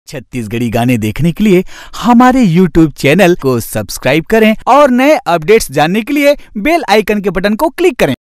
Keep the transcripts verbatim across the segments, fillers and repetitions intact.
छत्तीसगढ़ी गाने देखने के लिए हमारे यूट्यूब चैनल को सब्सक्राइब करें और नए अपडेट्स जानने के लिए बेल आइकन के बटन को क्लिक करें।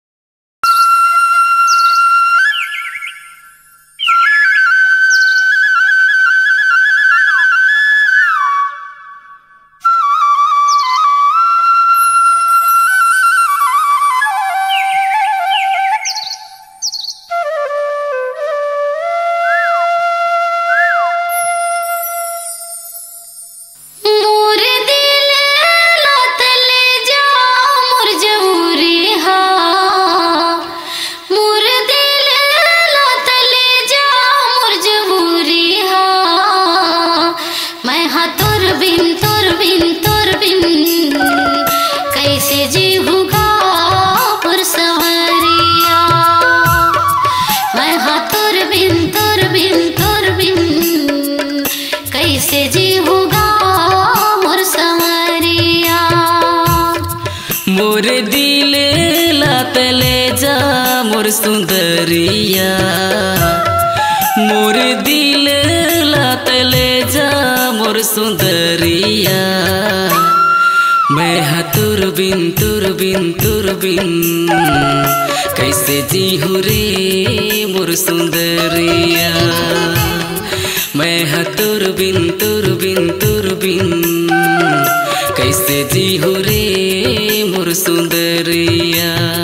मोर दिल लात ले जा मोर सुंदरिया, मोर दिल लात ले जा मोर सुंदरिया। मैं हा तुर बिन तुर बिन तुर बिन कैसे जीहूँ रे मोर सुंदरिया। मैं हा तुर बिन तुर बिन तुर बिन कैसे जीहूँ रे मोर सुंदरिया।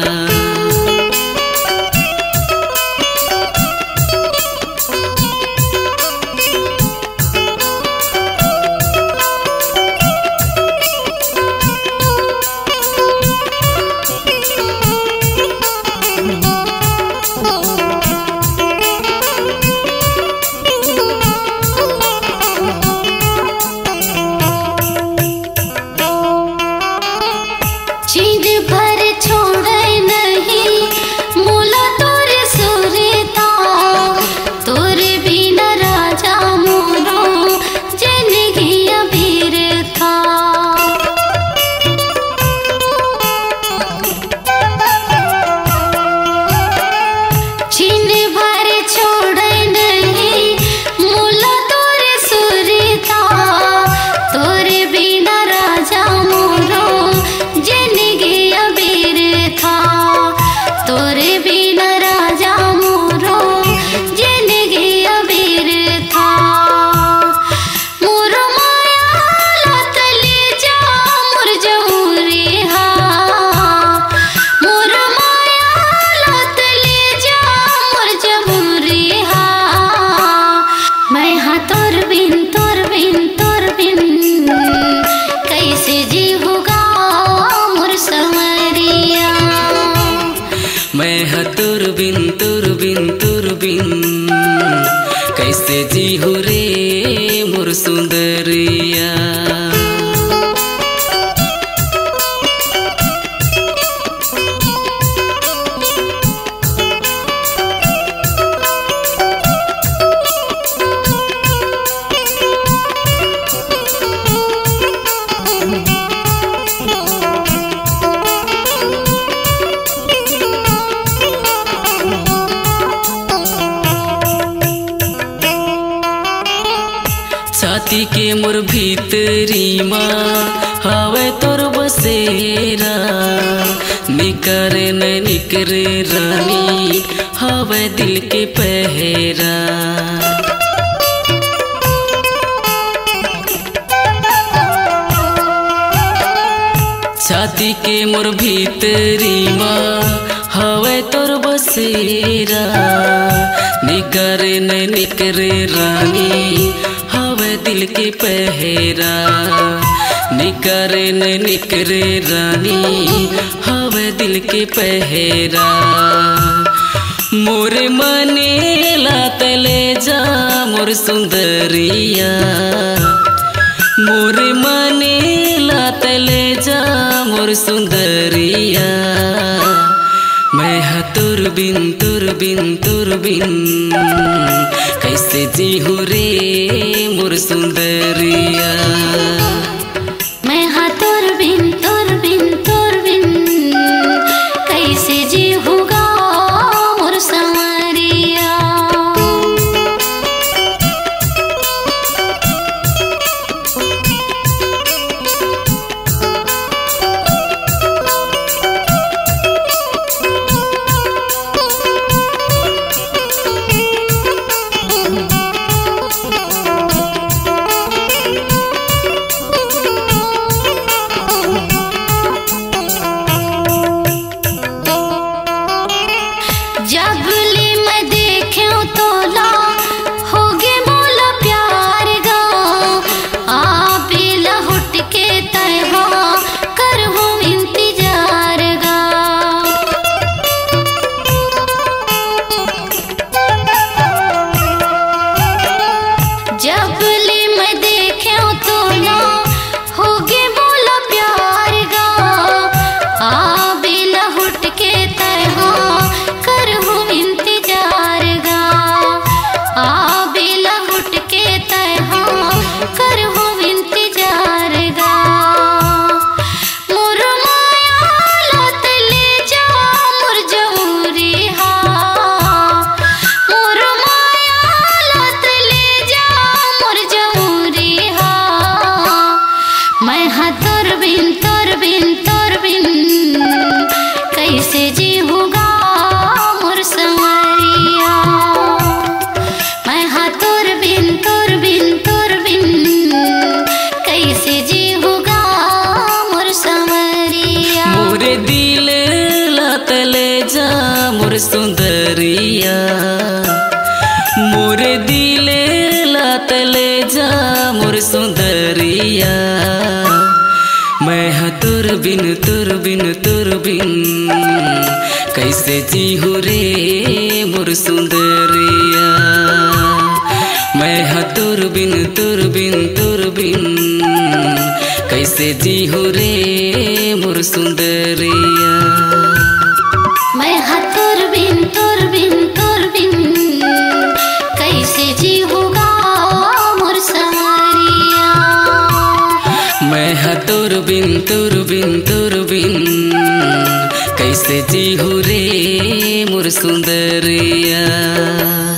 मैं हा तुर बिन तुर बिन तुर बिन कैसे जीहूँ रे मोर सुंदरिया। छाती के मोर भीतरी माँ हवे तोर बसेरा, निकरे न निकरे रानी हवे दिल के पहरा। छाती के मोर भीतरी माँ हवे तोर बसेरा, निकरे न निकरे रानी हवे दिल के पहरा। निकरे न निकरे रानी हवे दिल के पहरा। मोर मने लात ले जा मोर सुंदरिया, मोर मने लात ले जा मोर सुंदरिया। मैं हा तुर बिन तुर बिन तुर बिन कैसे जीहूँ रे मोर सुंदरिया। मैं हा तुर बिन तुर बिन तुर बिन कैसे जीहूँ गा मोर संवरिया। बिन तोर बिन तोर बिन कैसे जी होगा मोर संवरिया। मैं हाँ तोर बिन तोर बिन तोर बिन कैसे जी होगा मोर संवरिया। मोरे दिल लतले जा मोर सुंदरिया, मोरे दिल लतले जा मोर सुंदरिया। मैं हाँ तोर बिन तोर बिन तोर बिन कैसे जीहू रे मोर सुंदरिया। मैं हाँ तोर बिन तोर बिन तोर बिन कैसे जीहू रे मोर सुंदरिया। मैं हाँ तोर बिन तोर बिन तोर बिन कैसे जी होगा मोर संवरिया। मैं हाँ तोर बिन तोर बिन तोर बिन कैसे जीहू रे मोर सुंदरिया।